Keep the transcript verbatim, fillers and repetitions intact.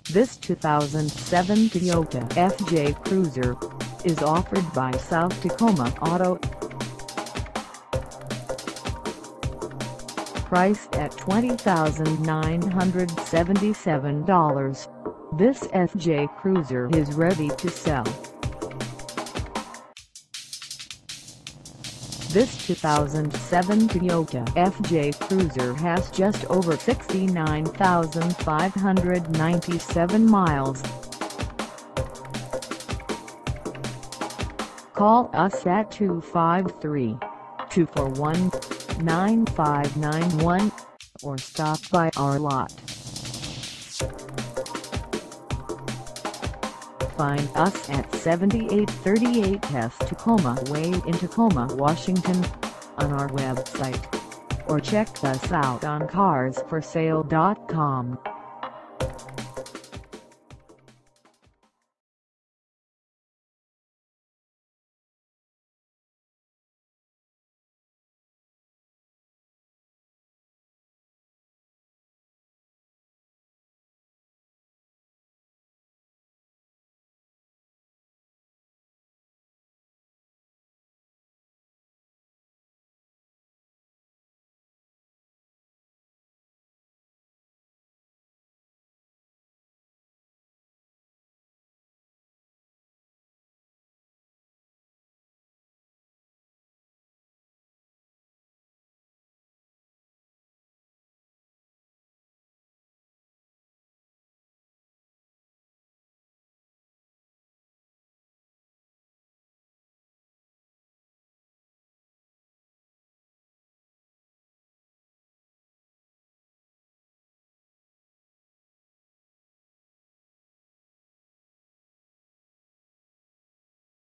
This two thousand seven Toyota F J Cruiser is offered by South Tacoma Auto. Priced at twenty thousand nine hundred seventy-seven dollars, this F J Cruiser is ready to sell. This two thousand seven Toyota F J Cruiser has just over sixty-nine thousand five hundred ninety-seven miles. Call us at two five three, two four one, nine five nine one or stop by our lot. Find us at seventy-eight thirty-eight South Tacoma Way in Tacoma, Washington, on our website, or check us out on cars for sale dot com.